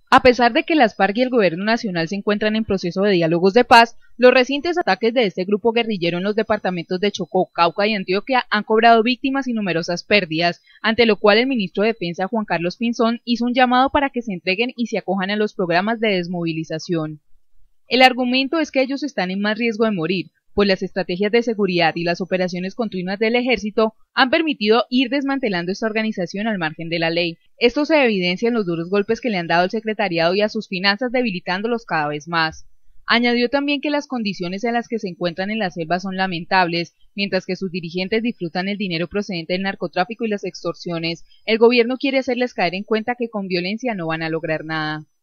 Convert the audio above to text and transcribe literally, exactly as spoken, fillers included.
A pesar de que las FARC y el gobierno nacional se encuentran en proceso de diálogos de paz, los recientes ataques de este grupo guerrillero en los departamentos de Chocó, Cauca y Antioquia han cobrado víctimas y numerosas pérdidas, ante lo cual el ministro de Defensa Juan Carlos Pinzón hizo un llamado para que se entreguen y se acojan a los programas de desmovilización. El argumento es que ellos están en más riesgo de morir, pues las estrategias de seguridad y las operaciones continuas del ejército han permitido ir desmantelando esta organización al margen de la ley. Esto se evidencia en los duros golpes que le han dado al secretariado y a sus finanzas, debilitándolos cada vez más. Añadió también que las condiciones en las que se encuentran en la selva son lamentables, mientras que sus dirigentes disfrutan el dinero procedente del narcotráfico y las extorsiones. El gobierno quiere hacerles caer en cuenta que con violencia no van a lograr nada.